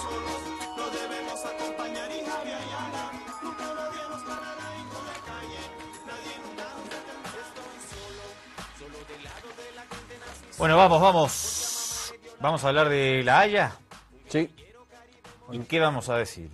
Bueno, vamos. ¿Vamos a hablar de La Haya? Sí. ¿Y qué vamos a decir?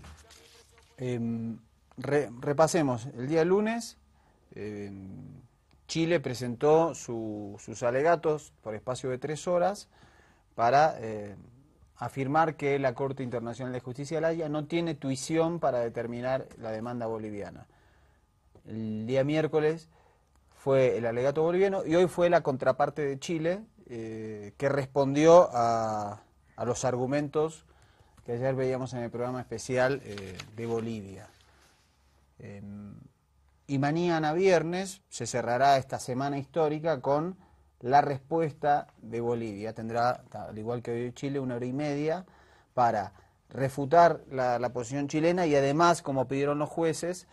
Repasemos. El día lunes, Chile presentó sus alegatos por espacio de 3 horas para afirmar que la Corte Internacional de Justicia de La Haya no tiene tuición para determinar la demanda boliviana. El día miércoles fue el alegato boliviano y hoy fue la contraparte de Chile, que respondió a los argumentos que ayer veíamos en el programa especial de Bolivia. Y mañana viernes se cerrará esta semana histórica con la respuesta de Bolivia. Tendrá, al igual que hoy Chile, 1 hora y media para refutar la posición chilena y además, como pidieron los jueces,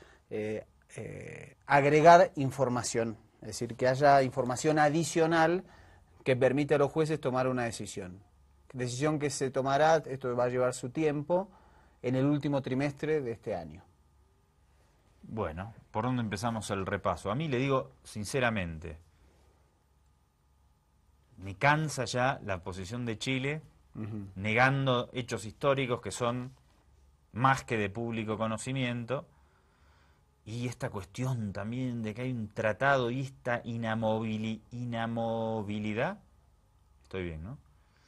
agregar información. Es decir, que haya información adicional que permite a los jueces tomar una decisión. Decisión que se tomará, esto va a llevar su tiempo, en el último trimestre de este año. Bueno, ¿por dónde empezamos el repaso? A mí le digo sinceramente, me cansa ya la posición de Chile, negando hechos históricos que son más que de público conocimiento, y esta cuestión también de que hay un tratado y esta inamovilidad, estoy bien, ¿no?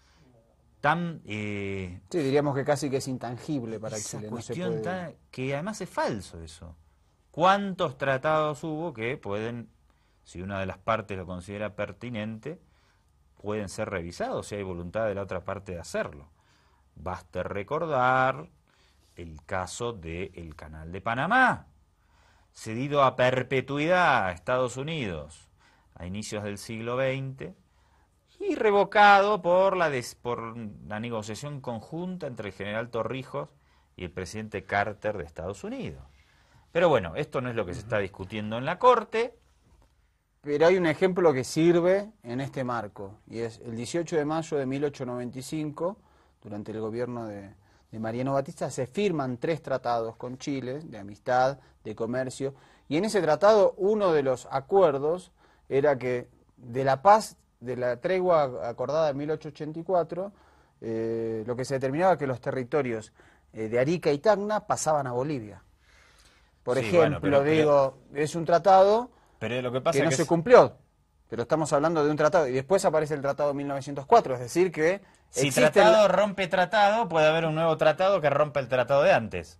Sí, diríamos que casi que es intangible para Chile. Esa cuestión no se puede... que además es falso eso. ¿Cuántos tratados hubo que pueden, si una de las partes lo considera pertinente, pueden ser revisados si hay voluntad de la otra parte de hacerlo? Basta recordar el caso del Canal de Panamá, cedido a perpetuidad a Estados Unidos a inicios del siglo XX y revocado por la negociación conjunta entre el general Torrijos y el presidente Carter de Estados Unidos. Pero bueno, esto no es lo que se está discutiendo en la Corte. Pero hay un ejemplo que sirve en este marco, y es el 18 de mayo de 1895, durante el gobierno de Mariano Batista, se firman 3 tratados con Chile, de amistad, de comercio, y en ese tratado uno de los acuerdos era que de la paz, de la tregua acordada en 1884, lo que se determinaba que los territorios de Arica y Tacna pasaban a Bolivia. Por ejemplo, bueno, es un tratado pero lo que pasa que no se cumplió, pero estamos hablando de un tratado, y después aparece el tratado de 1904, es decir que... Si tratado rompe tratado, puede haber un nuevo tratado que rompa el tratado de antes.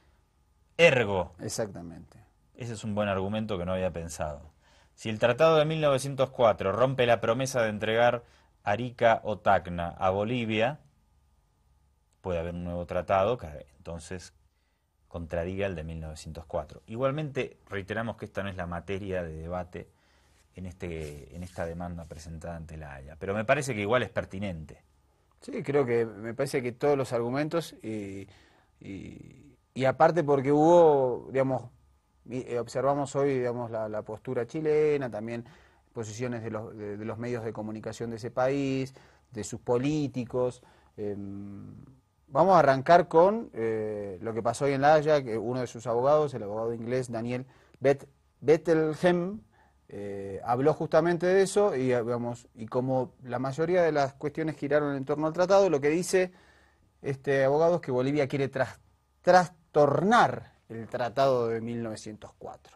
Ergo. Exactamente. Ese es un buen argumento que no había pensado. Si el tratado de 1904 rompe la promesa de entregar Arica o Tacna a Bolivia, puede haber un nuevo tratado que entonces contradiga el de 1904. Igualmente, reiteramos que esta no es la materia de debate en esta demanda presentada ante la Haya, pero me parece que igual es pertinente. Sí, me parece que todos los argumentos, y aparte porque hubo, digamos, observamos hoy, digamos, la postura chilena, también posiciones de los medios de comunicación de ese país, de sus políticos. Vamos a arrancar con lo que pasó hoy en La Haya, que uno de sus abogados, el abogado inglés Daniel Bettelheim, habló justamente de eso y como la mayoría de las cuestiones giraron en torno al tratado, lo que dice este abogado es que Bolivia quiere trastornar el tratado de 1904.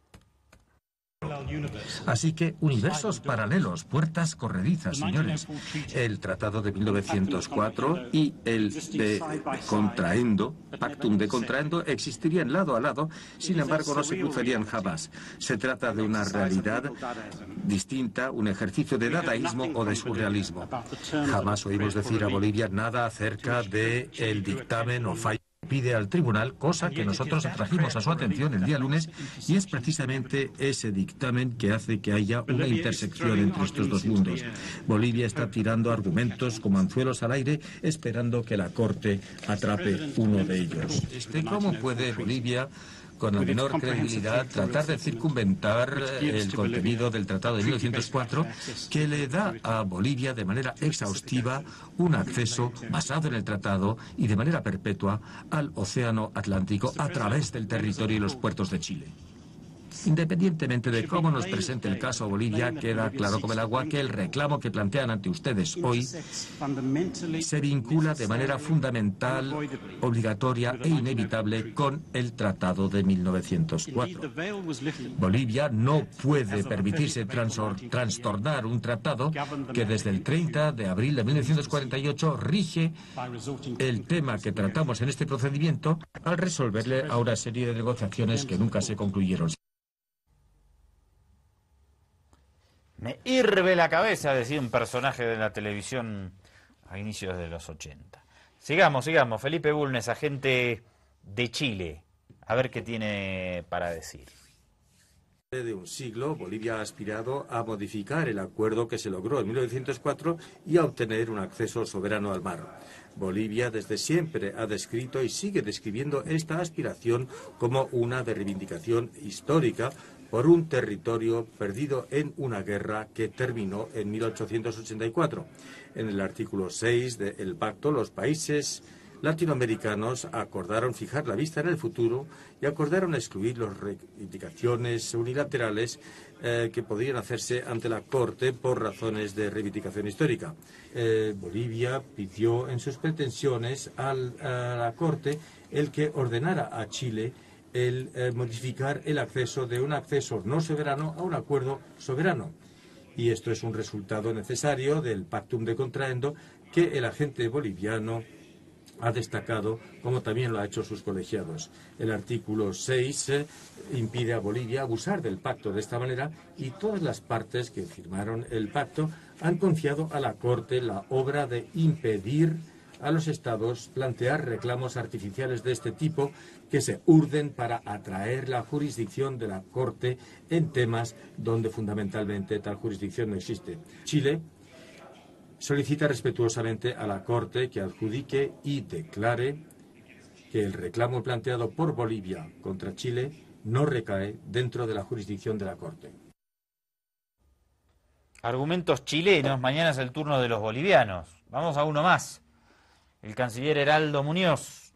Así que universos paralelos, puertas corredizas, señores. El Tratado de 1904 y el de Contraendo, Pactum de Contraendo, existirían lado a lado, sin embargo no se cruzarían jamás. Se trata de una realidad distinta, un ejercicio de dadaísmo o de surrealismo. Jamás oímos decir a Bolivia nada acerca del dictamen o fallo pide al tribunal, cosa que nosotros trajimos a su atención el día lunes, y es precisamente ese dictamen que hace que haya una intersección entre estos dos mundos. Bolivia está tirando argumentos como anzuelos al aire, esperando que la Corte atrape uno de ellos. ¿Cómo puede Bolivia con la menor credibilidad, tratar de circunventar el contenido del Tratado de 1904, que le da a Bolivia de manera exhaustiva un acceso basado en el tratado y de manera perpetua al Océano Atlántico a través del territorio y los puertos de Chile. Independientemente de cómo nos presente el caso a Bolivia, queda claro como el agua que el reclamo que plantean ante ustedes hoy se vincula de manera fundamental, obligatoria e inevitable con el Tratado de 1904. Bolivia no puede permitirse trastornar un tratado que desde el 30 de abril de 1948 rige el tema que tratamos en este procedimiento al resolverle a una serie de negociaciones que nunca se concluyeron. Me hirve la cabeza, decía un personaje de la televisión a inicios de los 80. Sigamos. Felipe Bulnes, agente de Chile. A ver qué tiene para decir. De un siglo, Bolivia ha aspirado a modificar el acuerdo que se logró en 1904 y a obtener un acceso soberano al mar. Bolivia desde siempre ha descrito y sigue describiendo esta aspiración como una de reivindicación histórica por un territorio perdido en una guerra que terminó en 1884. En el artículo 6 del pacto, los países latinoamericanos acordaron fijar la vista en el futuro y acordaron excluir las reivindicaciones unilaterales que podrían hacerse ante la Corte por razones de reivindicación histórica. Bolivia pidió en sus pretensiones a la Corte el que ordenara a Chile el modificar el acceso de un acceso no soberano a un acuerdo soberano. Y esto es un resultado necesario del Pactum de Contraendo que el agente boliviano ha destacado, como también lo ha hecho sus colegiados. El artículo 6 impide a Bolivia abusar del pacto de esta manera y todas las partes que firmaron el pacto han confiado a la Corte la obra de impedir a los estados plantear reclamos artificiales de este tipo que se urden para atraer la jurisdicción de la Corte en temas donde fundamentalmente tal jurisdicción no existe. Chile solicita respetuosamente a la Corte que adjudique y declare que el reclamo planteado por Bolivia contra Chile no recae dentro de la jurisdicción de la Corte. Argumentos chilenos, mañana es el turno de los bolivianos. Vamos a uno más. El canciller Heraldo Muñoz,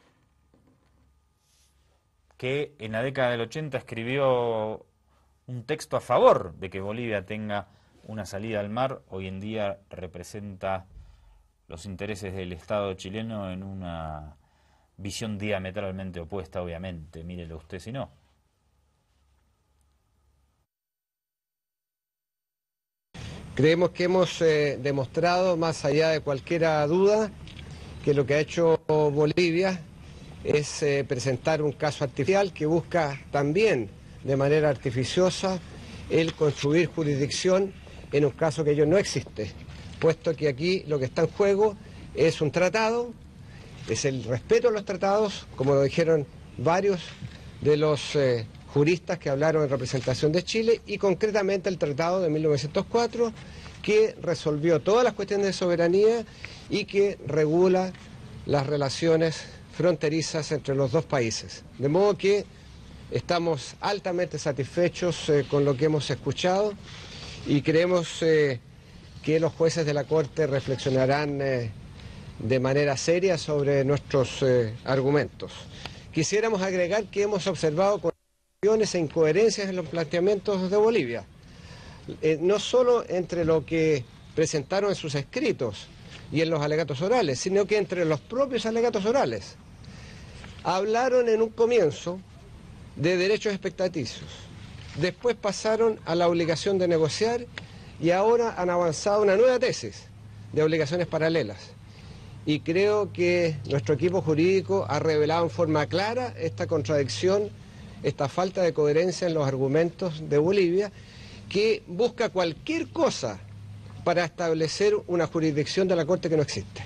que en la década del 80 escribió un texto a favor de que Bolivia tenga una salida al mar, hoy en día representa los intereses del Estado chileno en una visión diametralmente opuesta, obviamente. Mírelo usted si no. Creemos que hemos demostrado, más allá de cualquier duda, que lo que ha hecho Bolivia es presentar un caso artificial que busca también de manera artificiosa el construir jurisdicción en un caso que no existe, puesto que aquí lo que está en juego es un tratado, es el respeto a los tratados, como lo dijeron varios de los juristas que hablaron en representación de Chile, y concretamente el tratado de 1904, que resolvió todas las cuestiones de soberanía y que regula las relaciones fronterizas entre los dos países. De modo que estamos altamente satisfechos con lo que hemos escuchado y creemos que los jueces de la Corte reflexionarán de manera seria sobre nuestros argumentos. Quisiéramos agregar que hemos observado contradicciones e incoherencias en los planteamientos de Bolivia, no solo entre lo que presentaron en sus escritos y en los alegatos orales, sino que entre los propios alegatos orales. Hablaron en un comienzo de derechos expectaticios, después pasaron a la obligación de negociar y ahora han avanzado una nueva tesis de obligaciones paralelas. Y creo que nuestro equipo jurídico ha revelado en forma clara esta contradicción, esta falta de coherencia en los argumentos de Bolivia, que busca cualquier cosa para establecer una jurisdicción de la Corte que no existe.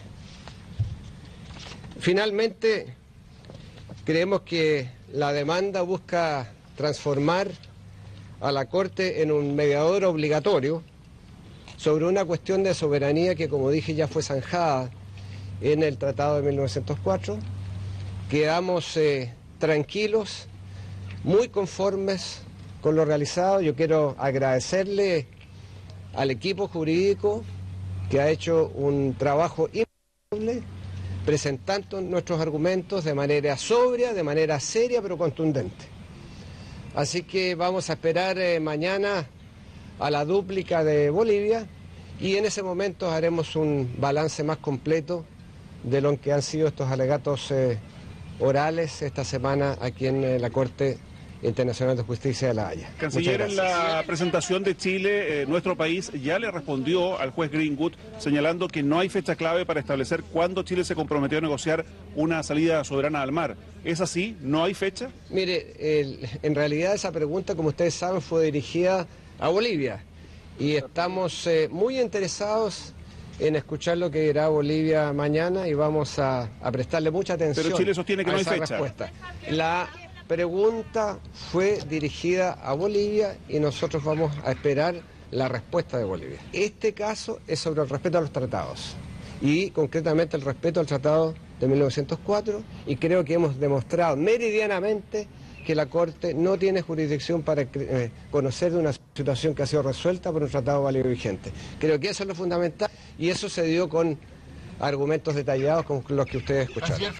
Finalmente, creemos que la demanda busca transformar a la Corte en un mediador obligatorio sobre una cuestión de soberanía que, como dije, ya fue zanjada en el Tratado de 1904. Quedamos tranquilos muy conformes con lo realizado. Yo quiero agradecerle al equipo jurídico que ha hecho un trabajo impecable, presentando nuestros argumentos de manera sobria, de manera seria, pero contundente. Así que vamos a esperar mañana a la dúplica de Bolivia y en ese momento haremos un balance más completo de lo que han sido estos alegatos orales esta semana aquí en la Corte Internacional de Justicia de La Haya. Canciller, en la presentación de Chile, nuestro país ya le respondió al juez Greenwood señalando que no hay fecha clave para establecer cuándo Chile se comprometió a negociar una salida soberana al mar. ¿Es así? ¿No hay fecha? Mire, en realidad esa pregunta, como ustedes saben, fue dirigida a Bolivia y estamos muy interesados en escuchar lo que dirá Bolivia mañana y vamos a prestarle mucha atención. Pero Chile sostiene que no hay fecha. Respuesta. La pregunta fue dirigida a Bolivia y nosotros vamos a esperar la respuesta de Bolivia. Este caso es sobre el respeto a los tratados y concretamente el respeto al tratado de 1904 y creo que hemos demostrado meridianamente que la Corte no tiene jurisdicción para conocer de una situación que ha sido resuelta por un tratado válido y vigente. Creo que eso es lo fundamental y eso se dio con argumentos detallados como los que ustedes escucharon.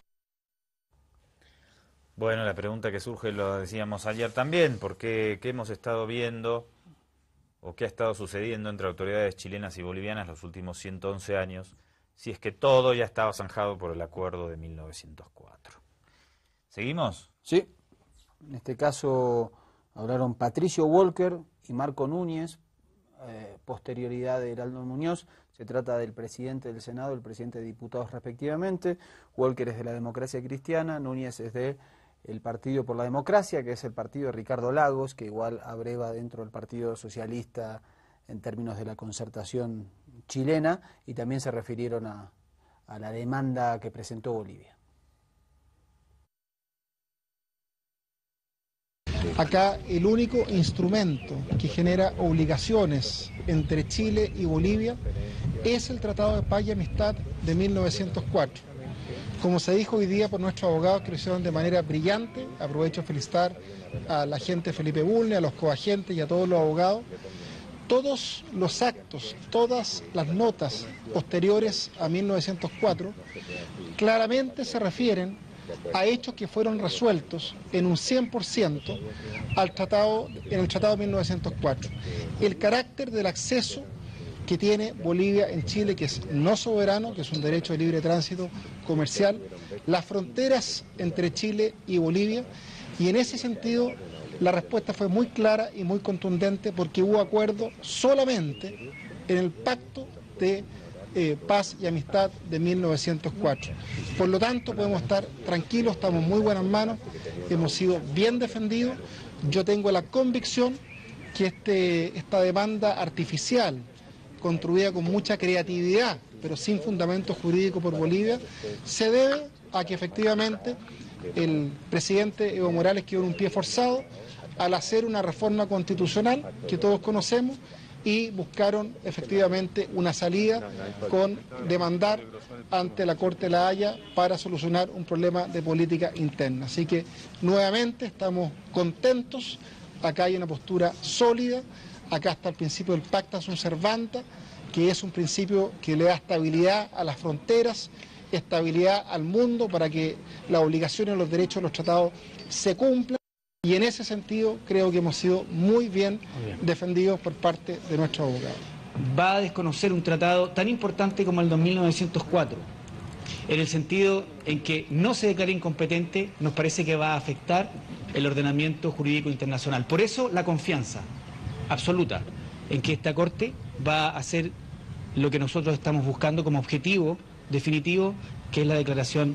Bueno, la pregunta que surge, lo decíamos ayer también, porque ¿qué hemos estado viendo o qué ha estado sucediendo entre autoridades chilenas y bolivianas los últimos 111 años, si es que todo ya estaba zanjado por el acuerdo de 1904? ¿Seguimos? Sí. En este caso hablaron Patricio Walker y Marco Núñez, posterioridad de Heraldo Muñoz. Se trata del presidente del Senado, el presidente de diputados respectivamente. Walker es de la Democracia Cristiana, Núñez es de el Partido por la Democracia, que es el partido de Ricardo Lagos, que igual abreva dentro del Partido Socialista en términos de la concertación chilena, y también se refirieron a la demanda que presentó Bolivia. Acá el único instrumento que genera obligaciones entre Chile y Bolivia es el Tratado de Paz y Amistad de 1904. Como se dijo hoy día por nuestros abogados que lo hicieron de manera brillante, aprovecho a felicitar a la gente Felipe Bulne, a los coagentes y a todos los abogados. Todos los actos, todas las notas posteriores a 1904 claramente se refieren a hechos que fueron resueltos en un 100% en el Tratado de 1904. El carácter del acceso que tiene Bolivia en Chile, que es no soberano, que es un derecho de libre tránsito comercial, las fronteras entre Chile y Bolivia, y en ese sentido la respuesta fue muy clara y muy contundente porque hubo acuerdo solamente en el pacto de paz y amistad de 1904. Por lo tanto, podemos estar tranquilos, estamos en muy buenas manos, hemos sido bien defendidos. Yo tengo la convicción que esta demanda artificial, construida con mucha creatividad, pero sin fundamento jurídico por Bolivia, se debe a que efectivamente el presidente Evo Morales quedó en un pie forzado al hacer una reforma constitucional que todos conocemos y buscaron efectivamente una salida con demandar ante la Corte de La Haya para solucionar un problema de política interna. Así que nuevamente estamos contentos, acá hay una postura sólida, acá está el principio del pacta sunt servanda, que es un principio que le da estabilidad a las fronteras, estabilidad al mundo para que las obligaciones y los derechos de los tratados se cumplan. Y en ese sentido creo que hemos sido muy bien defendidos por parte de nuestros abogados. Va a desconocer un tratado tan importante como el de 1904, en el sentido en que no se declare incompetente, nos parece que va a afectar el ordenamiento jurídico internacional. Por eso la confianza absoluta en que esta Corte va a hacer lo que nosotros estamos buscando como objetivo definitivo, que es la declaración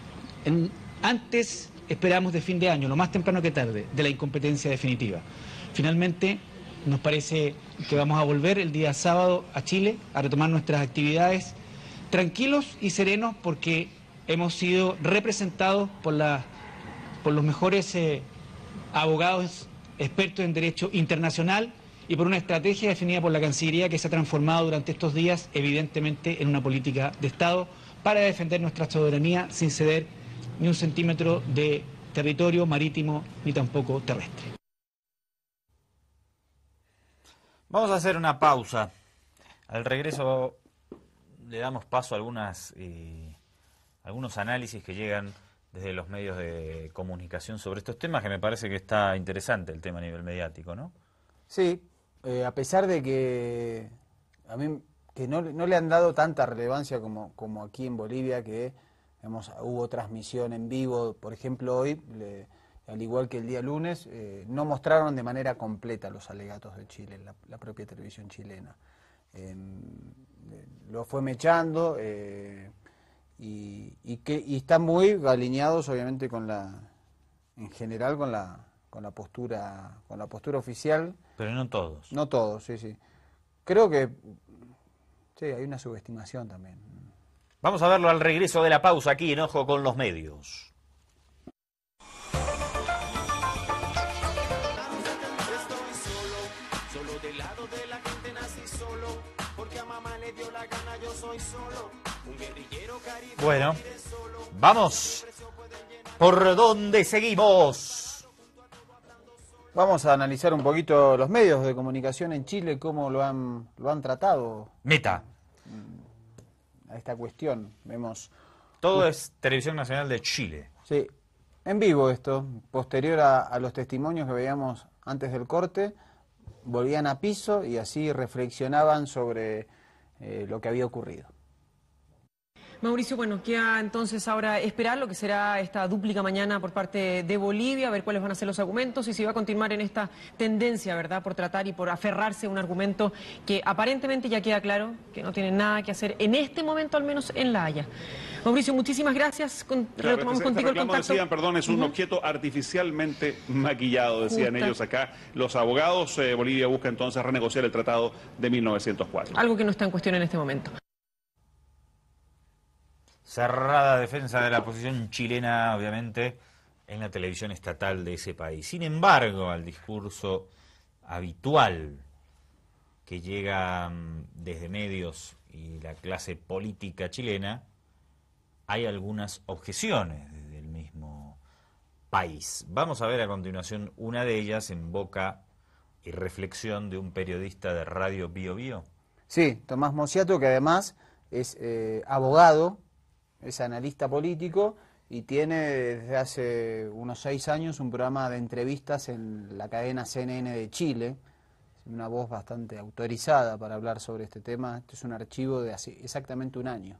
antes, esperamos, de fin de año, lo más temprano que tarde, de la incompetencia definitiva. Finalmente, nos parece que vamos a volver el día sábado a Chile a retomar nuestras actividades tranquilos y serenos porque hemos sido representados por los mejores abogados expertos en derecho internacional y por una estrategia definida por la Cancillería que se ha transformado durante estos días evidentemente en una política de Estado para defender nuestra soberanía sin ceder ni un centímetro de territorio marítimo ni tampoco terrestre. Vamos a hacer una pausa. Al regreso le damos paso a algunos análisis que llegan desde los medios de comunicación sobre estos temas, que me parece que está interesante el tema a nivel mediático, ¿no? Sí, a pesar de que a mí que no le han dado tanta relevancia como aquí en Bolivia, que digamos, hubo transmisión en vivo, por ejemplo hoy, al igual que el día lunes, no mostraron de manera completa los alegatos de Chile, la propia televisión chilena. Lo fue mechando y están muy alineados obviamente en general con la postura oficial. Pero no todos. No todos, sí. Creo que sí, hay una subestimación también. Vamos a verlo al regreso de la pausa aquí en Ojo con los Medios. Bueno, vamos. ¿Por dónde seguimos? Vamos a analizar un poquito los medios de comunicación en Chile, cómo lo han tratado. Meta. A esta cuestión. Vemos. Todo es Televisión Nacional de Chile. Sí, en vivo esto, posterior a los testimonios que veíamos antes del corte, volvían a piso y así reflexionaban sobre lo que había ocurrido. Mauricio, bueno, queda entonces ahora esperar lo que será esta dúplica mañana por parte de Bolivia, a ver cuáles van a ser los argumentos y si va a continuar en esta tendencia, ¿verdad?, por tratar y por aferrarse a un argumento que aparentemente ya queda claro que no tiene nada que hacer en este momento, al menos en La Haya. Mauricio, muchísimas gracias. Retomamos contigo el contacto. Decían, perdón, es un objeto artificialmente maquillado, decían ellos acá. Los abogados, Bolivia busca entonces renegociar el tratado de 1904. Algo que no está en cuestión en este momento. Cerrada defensa de la posición chilena, obviamente, en la televisión estatal de ese país. Sin embargo, al discurso habitual que llega desde medios y la clase política chilena, hay algunas objeciones desde el mismo país. Vamos a ver a continuación una de ellas en boca y reflexión de un periodista de Radio Bio Bio. Sí, Tomás Mosiato, que además es abogado, es analista político y tiene desde hace unos 6 años un programa de entrevistas en la cadena CNN de Chile. Es una voz bastante autorizada para hablar sobre este tema. Este es un archivo de hace exactamente un año.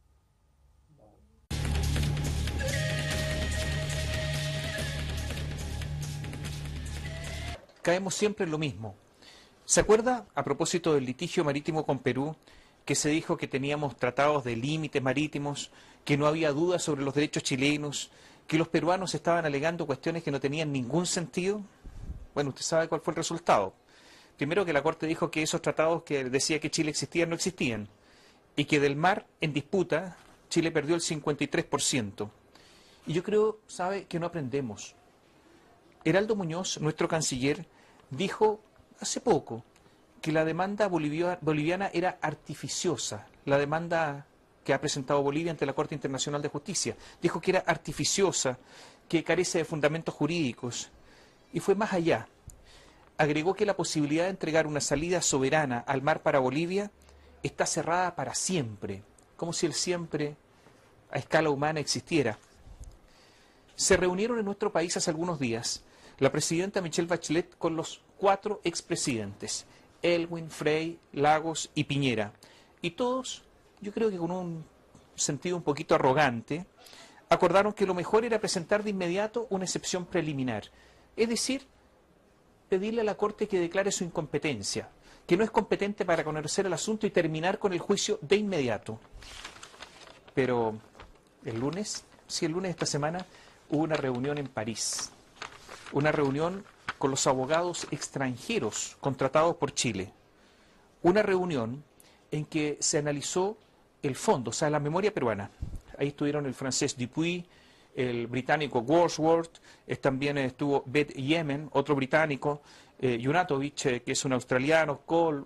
Caemos siempre en lo mismo. ¿Se acuerda, a propósito del litigio marítimo con Perú, que se dijo que teníamos tratados de límites marítimos, que no había dudas sobre los derechos chilenos, que los peruanos estaban alegando cuestiones que no tenían ningún sentido? Bueno, usted sabe cuál fue el resultado. Primero, que la Corte dijo que esos tratados que decía que Chile existía no existían, y que del mar en disputa Chile perdió el 53%. Y yo creo, sabe, que no aprendemos. Heraldo Muñoz, nuestro canciller, dijo hace poco que la demanda boliviana era artificiosa, la demanda que ha presentado Bolivia ante la Corte Internacional de Justicia. Dijo que era artificiosa, que carece de fundamentos jurídicos, y fue más allá. Agregó que la posibilidad de entregar una salida soberana al mar para Bolivia está cerrada para siempre, como si el siempre a escala humana existiera. Se reunieron en nuestro país hace algunos días la presidenta Michelle Bachelet con los 4 expresidentes, Elwin, Frei, Lagos y Piñera. Y todos, yo creo que con un sentido un poquito arrogante, acordaron que lo mejor era presentar de inmediato una excepción preliminar. Es decir, pedirle a la Corte que declare su incompetencia, que no es competente para conocer el asunto y terminar con el juicio de inmediato. Pero el lunes de esta semana, hubo una reunión en París. Una reunión con los abogados extranjeros contratados por Chile. Una reunión en que se analizó el fondo, o sea, la memoria peruana. Ahí estuvieron el francés Dupuy, el británico Wordsworth, también estuvo Beth Yemen, otro británico, Junatovich, que es un australiano, Cole,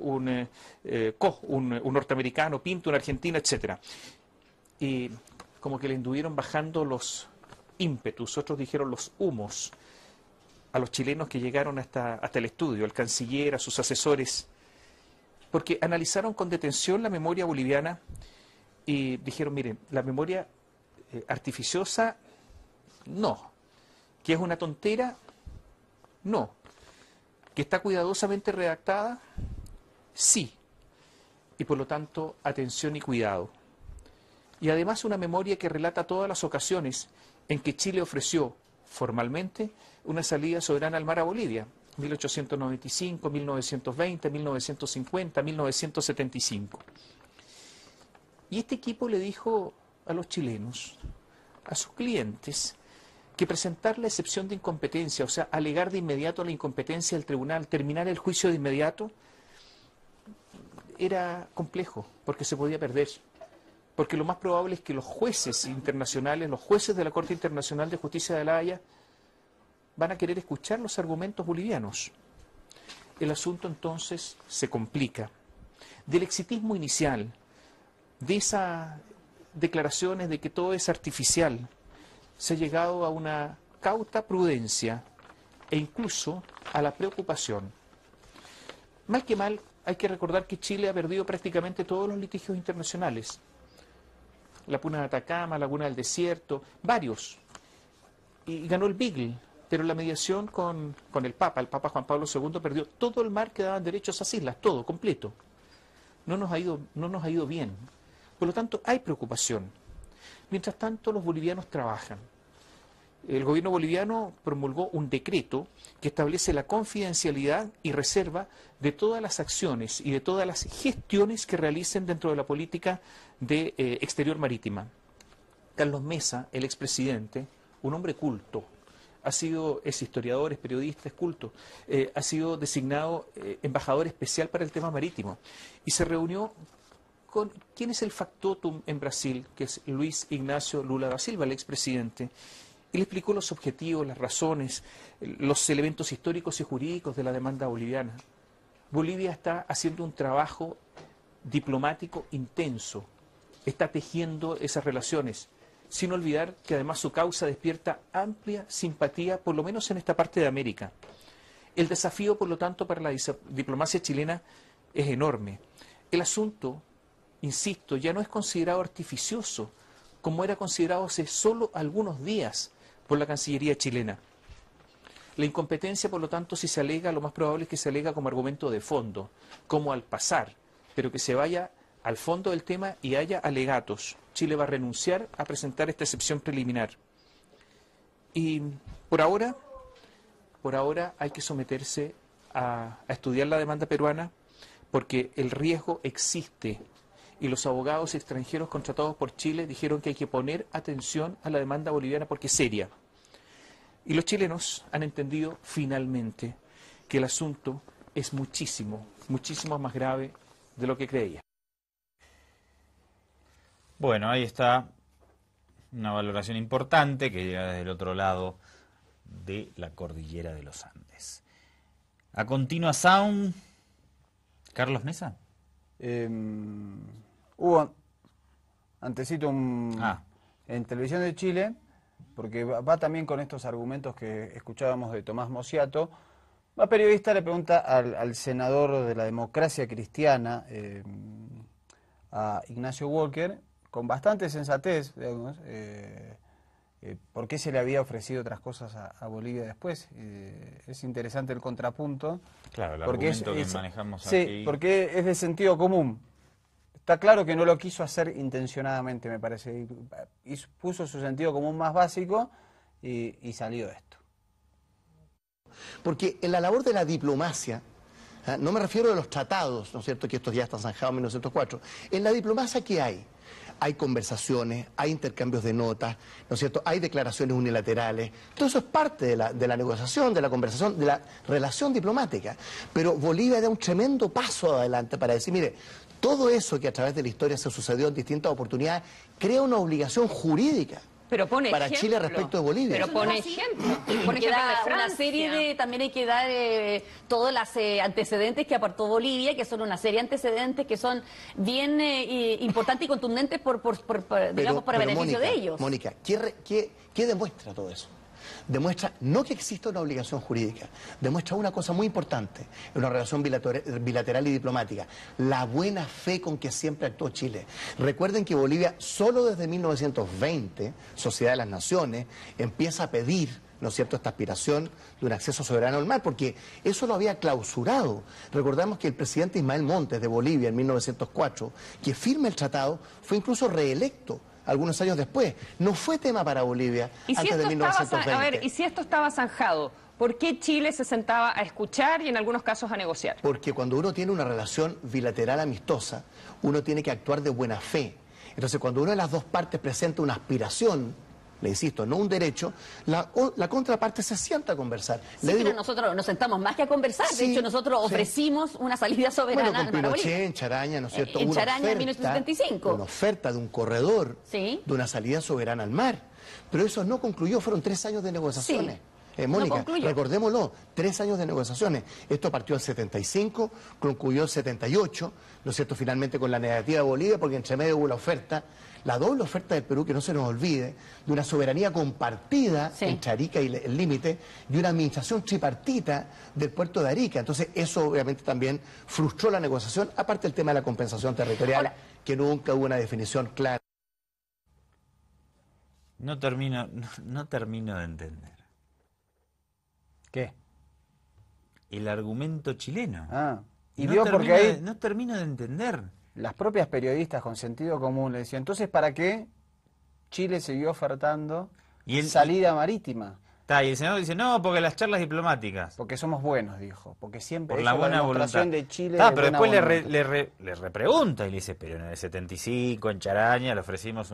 un norteamericano, Pinto, un argentino, etc. Y como que le anduvieron bajando los ímpetus, otros dijeron los humos, a los chilenos que llegaron hasta el estudio, al canciller, a sus asesores, porque analizaron con detención la memoria boliviana y dijeron, miren, la memoria artificiosa, no. Que es una tontera, no. Que está cuidadosamente redactada, sí. Y por lo tanto, atención y cuidado. Y además una memoria que relata todas las ocasiones en que Chile ofreció formalmente una salida soberana al mar a Bolivia. 1895, 1920, 1950, 1975. Y este equipo le dijo a los chilenos, a sus clientes, que presentar la excepción de incompetencia, o sea, alegar de inmediato la incompetencia del tribunal, terminar el juicio de inmediato, era complejo, porque se podía perder. Porque lo más probable es que los jueces internacionales, los jueces de la Corte Internacional de Justicia de La Haya, van a querer escuchar los argumentos bolivianos. El asunto entonces se complica. Del exitismo inicial, de esas declaraciones de que todo es artificial, se ha llegado a una cauta prudencia e incluso a la preocupación. Mal que mal, hay que recordar que Chile ha perdido prácticamente todos los litigios internacionales. La Puna de Atacama, Laguna del Desierto, varios. Y ganó el Beagle, pero la mediación con el Papa Juan Pablo II perdió todo el mar que daban derecho a esas islas, todo, completo. No nos ha ido bien. Por lo tanto, hay preocupación. Mientras tanto, los bolivianos trabajan. El gobierno boliviano promulgó un decreto que establece la confidencialidad y reserva de todas las acciones y de todas las gestiones que realicen dentro de la política de exterior marítima. Carlos Mesa, el expresidente, un hombre culto, es historiador, es periodista, es culto, ha sido designado embajador especial para el tema marítimo y se reunió con quién es el factotum en Brasil, que es Luis Ignacio Lula da Silva, el expresidente. Él explicó los objetivos, las razones, los elementos históricos y jurídicos de la demanda boliviana. Bolivia está haciendo un trabajo diplomático intenso, está tejiendo esas relaciones, sin olvidar que además su causa despierta amplia simpatía, por lo menos en esta parte de América. El desafío, por lo tanto, para la diplomacia chilena es enorme. El asunto, insisto, ya no es considerado artificioso, como era considerado hace solo algunos días por la Cancillería chilena. La incompetencia, por lo tanto, si se alega, lo más probable es que se alega como argumento de fondo, como al pasar, pero que se vaya al fondo del tema y haya alegatos. Chile va a renunciar a presentar esta excepción preliminar. Y por ahora hay que someterse a estudiar la demanda peruana, porque el riesgo existe. Y los abogados extranjeros contratados por Chile dijeron que hay que poner atención a la demanda boliviana porque es seria. Y los chilenos han entendido finalmente que el asunto es muchísimo, muchísimo más grave de lo que creía. Bueno, ahí está una valoración importante que llega desde el otro lado de la cordillera de los Andes. A continuación, Carlos Mesa. Hubo antecito en Televisión de Chile, porque va también con estos argumentos que escuchábamos de Tomás Mosiato. Un periodista le pregunta al senador de la Democracia Cristiana, a Ignacio Walker, con bastante sensatez, digamos, por qué se le había ofrecido otras cosas a Bolivia después. Es interesante el contrapunto. Claro, el argumento que manejamos sí, aquí. Sí, porque es de sentido común. Está claro que no lo quiso hacer intencionadamente, me parece. Y puso su sentido común más básico y salió esto. Porque en la labor de la diplomacia, no me refiero a los tratados, ¿no es cierto?, que estos ya están zanjados en 1904. En la diplomacia, ¿qué hay? Hay conversaciones, hay intercambios de notas, ¿no es cierto?, hay declaraciones unilaterales. Todo eso es parte de la negociación, de la conversación, de la relación diplomática. Pero Bolivia da un tremendo paso adelante para decir, mire, todo eso que a través de la historia se sucedió en distintas oportunidades crea una obligación jurídica Pero pone para ejemplo. Chile respecto de Bolivia. Pero pone ejemplo. Pone ejemplo de una serie de, también hay que dar todos los antecedentes que aportó Bolivia, que son una serie de antecedentes que son bien importantes y contundentes digamos, para beneficio de ellos. Mónica, ¿qué demuestra todo eso? Demuestra no que exista una obligación jurídica, demuestra una cosa muy importante en una relación bilateral y diplomática, la buena fe con que siempre actuó Chile. Recuerden que Bolivia solo desde 1920, Sociedad de las Naciones, empieza a pedir, ¿no es cierto?, esta aspiración de un acceso soberano al mar, porque eso lo había clausurado. Recordamos que el presidente Ismael Montes de Bolivia en 1904, que firma el tratado, fue incluso reelecto algunos años después. No fue tema para Bolivia antes de 1920. A ver, y si esto estaba zanjado, ¿por qué Chile se sentaba a escuchar y en algunos casos a negociar? Porque cuando uno tiene una relación bilateral amistosa, uno tiene que actuar de buena fe. Entonces, cuando una de las dos partes presenta una aspiración, le insisto, no un derecho, la contraparte se sienta a conversar. Sí, pero nosotros nos sentamos más que a conversar. De hecho, nosotros ofrecimos una salida soberana. Bueno, con Pinochet en Charaña, ¿no es cierto? En Charaña, en 1975. Una oferta de un corredor, de una salida soberana al mar. Pero eso no concluyó, fueron 3 años de negociaciones. Mónica, recordémoslo, 3 años de negociaciones. Esto partió el 75, concluyó el 78, ¿no es cierto?, finalmente con la negativa de Bolivia, porque entre medio hubo la oferta, la doble oferta del Perú, que no se nos olvide, de una soberanía compartida entre Arica y el límite, y una administración tripartita del puerto de Arica. Entonces, eso obviamente también frustró la negociación, aparte del tema de la compensación territorial, que nunca hubo una definición clara. No termino de entender. ¿Qué? El argumento chileno. Y dio porque ahí no termino de entender. Las propias periodistas con sentido común le decían, entonces, ¿para qué Chile siguió ofertando salida marítima? Y el senador dice, no, porque las charlas diplomáticas. Porque somos buenos, dijo. Porque siempre por la buena voluntad. De Chile Pero después le repregunta y le dice, pero en el 75, en Charaña, le ofrecimos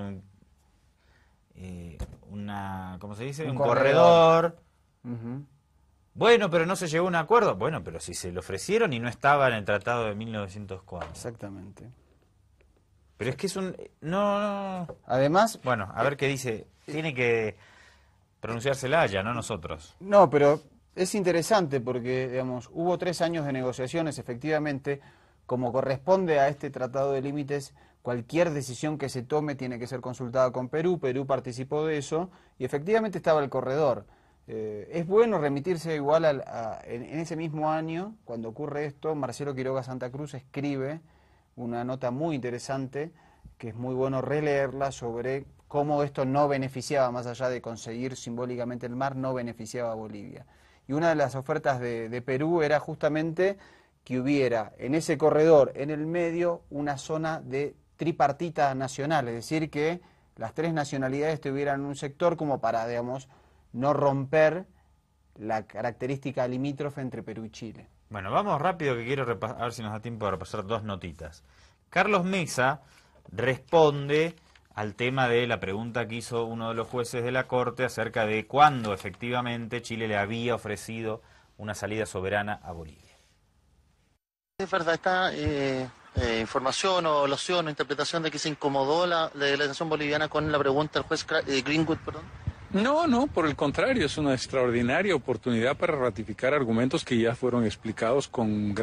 ¿cómo se dice? Un corredor. Bueno, pero no se llegó a un acuerdo. Bueno, pero si se lo ofrecieron y no estaba en el tratado de 1904. Exactamente. Pero es que es un... No. Además... Bueno, a ver qué dice. Tiene que pronunciarse la Haya, no nosotros. No, pero es interesante porque, digamos, hubo 3 años de negociaciones, efectivamente, como corresponde a este tratado de límites, cualquier decisión que se tome tiene que ser consultada con Perú. Perú participó de eso y efectivamente estaba el corredor. Es bueno remitirse igual en ese mismo año, cuando ocurre esto, Marcelo Quiroga Santa Cruz escribe una nota muy interesante, que es muy bueno releerla, sobre cómo esto no beneficiaba, más allá de conseguir simbólicamente el mar, no beneficiaba a Bolivia. Y una de las ofertas de Perú era justamente que hubiera en ese corredor, en el medio, una zona de tripartita nacional, es decir, que las 3 nacionalidades tuvieran un sector como para, digamos, no romper la característica limítrofe entre Perú y Chile. Bueno, vamos rápido, que quiero a ver si nos da tiempo de repasar 2 notitas. Carlos Mesa responde al tema de la pregunta que hizo uno de los jueces de la Corte acerca de cuándo efectivamente Chile le había ofrecido una salida soberana a Bolivia. ¿Es verdad esta información o evaluación o interpretación de que se incomodó la delegación boliviana con la pregunta del juez Greenwood, perdón? No, por el contrario, es una extraordinaria oportunidad para ratificar argumentos que ya fueron explicados con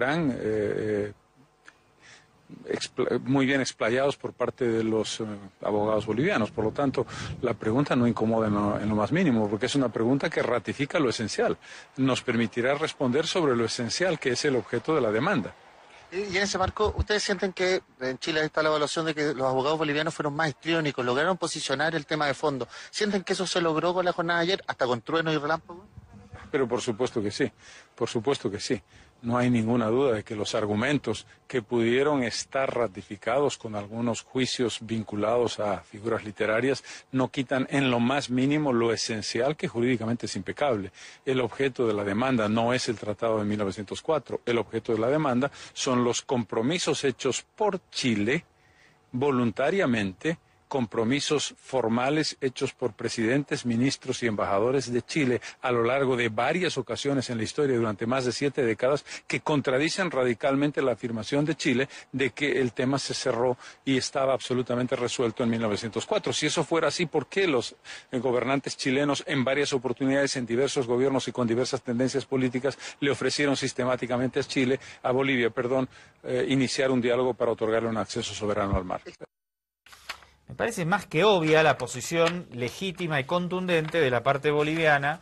muy bien explayados por parte de los abogados bolivianos. Por lo tanto, la pregunta no incomoda en lo más mínimo, porque es una pregunta que ratifica lo esencial. Nos permitirá responder sobre lo esencial, que es el objeto de la demanda. Y en ese marco, ¿ustedes sienten que en Chile está la evaluación de que los abogados bolivianos fueron más histriónicos, lograron posicionar el tema de fondo? ¿Sienten que eso se logró con la jornada de ayer, hasta con trueno y relámpago? Pero por supuesto que sí, por supuesto que sí. No hay ninguna duda de que los argumentos que pudieron estar ratificados con algunos juicios vinculados a figuras literarias no quitan en lo más mínimo lo esencial, que jurídicamente es impecable. El objeto de la demanda no es el Tratado de 1904. El objeto de la demanda son los compromisos hechos por Chile voluntariamente compromisos formales hechos por presidentes, ministros y embajadores de Chile a lo largo de varias ocasiones en la historia durante más de 7 décadas que contradicen radicalmente la afirmación de Chile de que el tema se cerró y estaba absolutamente resuelto en 1904. Si eso fuera así, ¿por qué los gobernantes chilenos en varias oportunidades, en diversos gobiernos y con diversas tendencias políticas le ofrecieron sistemáticamente a Bolivia, iniciar un diálogo para otorgarle un acceso soberano al mar? Me parece más que obvia la posición legítima y contundente de la parte boliviana.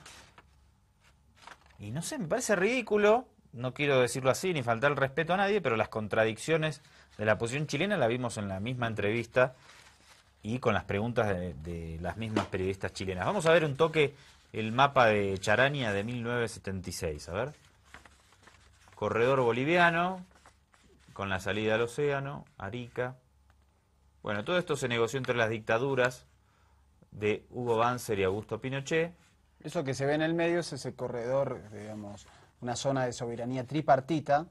Y no sé, me parece ridículo, no quiero decirlo así ni faltar el respeto a nadie, pero las contradicciones de la posición chilena la vimos en la misma entrevista y con las preguntas de las mismas periodistas chilenas. Vamos a ver un toque el mapa de Charaña de 1976, a ver. Corredor boliviano, con la salida al océano, Arica. Bueno, todo esto se negoció entre las dictaduras de Hugo Banzer y Augusto Pinochet. Eso que se ve en el medio es ese corredor, digamos, una zona de soberanía tripartita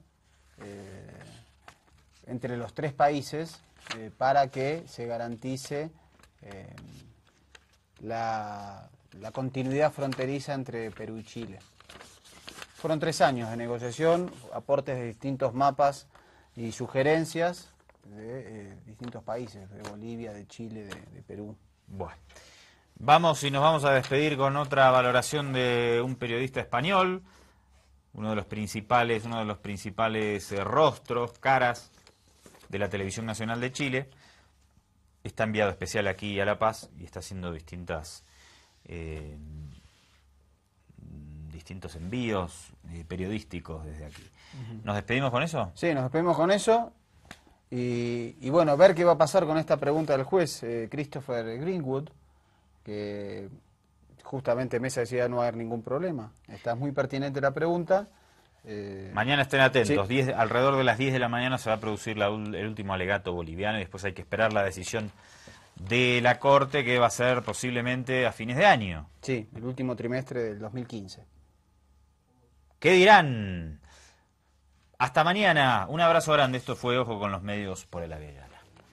entre los 3 países para que se garantice la continuidad fronteriza entre Perú y Chile. Fueron 3 años de negociación, aportes de distintos mapas y sugerencias de distintos países, de Bolivia, de Chile, de Perú. Bueno, nos vamos a despedir con otra valoración de un periodista español, uno de los principales rostros, caras de la Televisión Nacional de Chile. Está enviado especial aquí a La Paz y está haciendo distintos envíos periodísticos desde aquí. ¿Nos despedimos con eso? Sí, nos despedimos con eso. Y bueno, ver qué va a pasar con esta pregunta del juez Christopher Greenwood, que justamente Mesa decía no va a haber ningún problema. Está muy pertinente la pregunta. Mañana estén atentos, sí. Alrededor de las 10 de la mañana se va a producir el último alegato boliviano y después hay que esperar la decisión de la Corte, que va a ser posiblemente a fines de año. Sí, el último trimestre del 2015. ¿Qué dirán? Hasta mañana. Un abrazo grande. Esto fue Ojo con los Medios por el Aviala.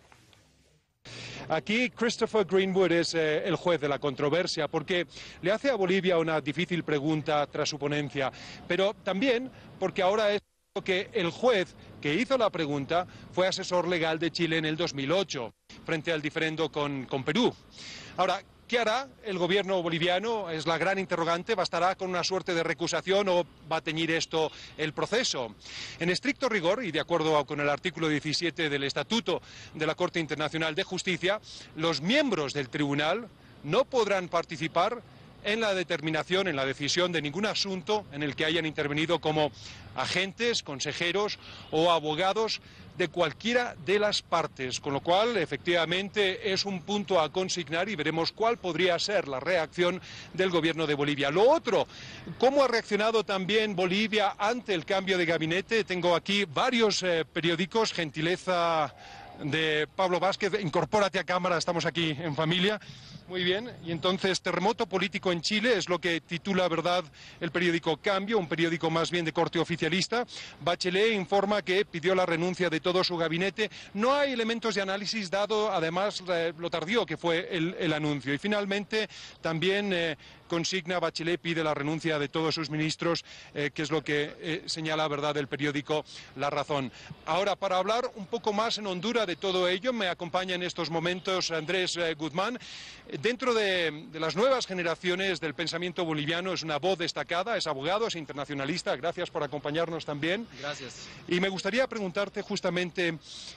Aquí Christopher Greenwood es el juez de la controversia porque le hace a Bolivia una difícil pregunta tras su ponencia, pero también porque ahora es que el juez que hizo la pregunta fue asesor legal de Chile en el 2008 frente al diferendo con Perú. Ahora, ¿qué hará el gobierno boliviano? Es la gran interrogante. ¿Bastará con una suerte de recusación o va a teñir esto el proceso? En estricto rigor, y de acuerdo con el artículo 17 del Estatuto de la Corte Internacional de Justicia, los miembros del tribunal no podrán participar en la determinación, en la decisión de ningún asunto en el que hayan intervenido como agentes, consejeros o abogados de cualquiera de las partes, con lo cual efectivamente es un punto a consignar y veremos cuál podría ser la reacción del gobierno de Bolivia. Lo otro, ¿cómo ha reaccionado también Bolivia ante el cambio de gabinete? Tengo aquí varios periódicos, gentileza de Pablo Vázquez, incorpórate a cámara, estamos aquí en familia. Muy bien, y entonces terremoto político en Chile es lo que titula, ¿verdad?, el periódico Cambio, un periódico más bien de corte oficialista. Bachelet informa que pidió la renuncia de todo su gabinete. No hay elementos de análisis dado, además, lo tardío que fue el anuncio. Y finalmente también consigna, Bachelet pide la renuncia de todos sus ministros, que es lo que señala, ¿verdad?, el periódico La Razón. Ahora, para hablar un poco más en hondura de todo ello, me acompaña en estos momentos Andrés Guzmán. Dentro de las nuevas generaciones del pensamiento boliviano es una voz destacada, es abogado, es internacionalista. Gracias por acompañarnos también. Gracias. Y me gustaría preguntarte justamente,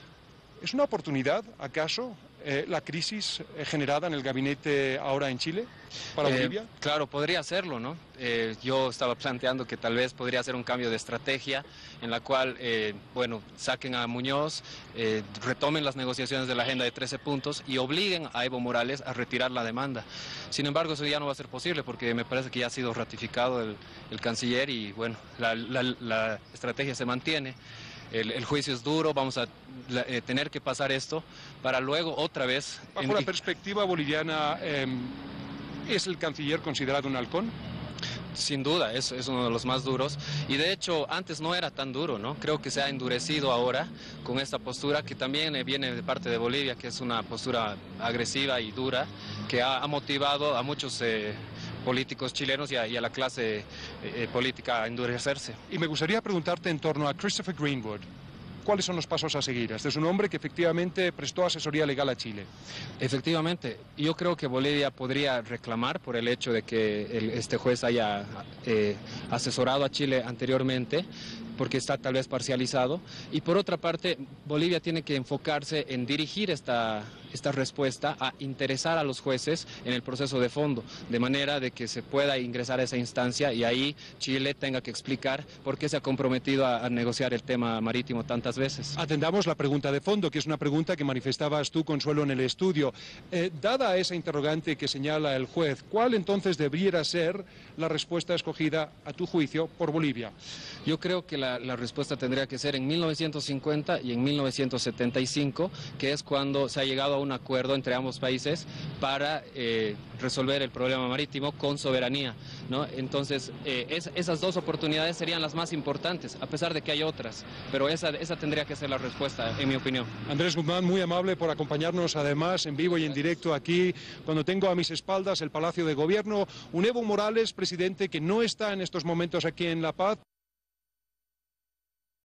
¿es una oportunidad, acaso, la crisis generada en el gabinete ahora en Chile para Bolivia? Claro, podría serlo, ¿no? Yo estaba planteando que tal vez podría ser un cambio de estrategia en la cual, bueno, saquen a Muñoz, retomen las negociaciones de la agenda de 13 puntos y obliguen a Evo Morales a retirar la demanda. Sin embargo, eso ya no va a ser posible porque me parece que ya ha sido ratificado el canciller y, bueno, la estrategia se mantiene. El juicio es duro, vamos a tener que pasar esto para luego otra vez... Bajo la perspectiva boliviana, ¿es el canciller considerado un halcón? Sin duda, es uno de los más duros y de hecho antes no era tan duro, ¿no? Creo que se ha endurecido ahora con esta postura que también viene de parte de Bolivia, que es una postura agresiva y dura que ha motivado a muchos políticos chilenos y a la clase política a endurecerse. Y me gustaría preguntarte en torno a Christopher Greenwood. ¿Cuáles son los pasos a seguir? Este es un hombre que efectivamente prestó asesoría legal a Chile. Efectivamente, yo creo que Bolivia podría reclamar por el hecho de que este juez haya asesorado a Chile anteriormente, porque está tal vez parcializado. Y por otra parte, Bolivia tiene que enfocarse en dirigir esta respuesta a interesar a los jueces en el proceso de fondo, de manera de que se pueda ingresar a esa instancia y ahí Chile tenga que explicar por qué se ha comprometido a negociar el tema marítimo tantas veces. Atendamos la pregunta de fondo, que es una pregunta que manifestabas tú, Consuelo, en el estudio. Dada esa interrogante que señala el juez, ¿cuál entonces debiera ser la respuesta escogida, a tu juicio, por Bolivia? Yo creo que la respuesta tendría que ser en 1950 y en 1975, que es cuando se ha llegado a un acuerdo entre ambos países para resolver el problema marítimo con soberanía, ¿no? Entonces, esas dos oportunidades serían las más importantes, a pesar de que hay otras, pero esa tendría que ser la respuesta, en mi opinión. Andrés Guzmán, muy amable por acompañarnos, además, en vivo y en directo aquí, cuando tengo a mis espaldas el Palacio de Gobierno, un Evo Morales, presidente, que no está en estos momentos aquí en La Paz,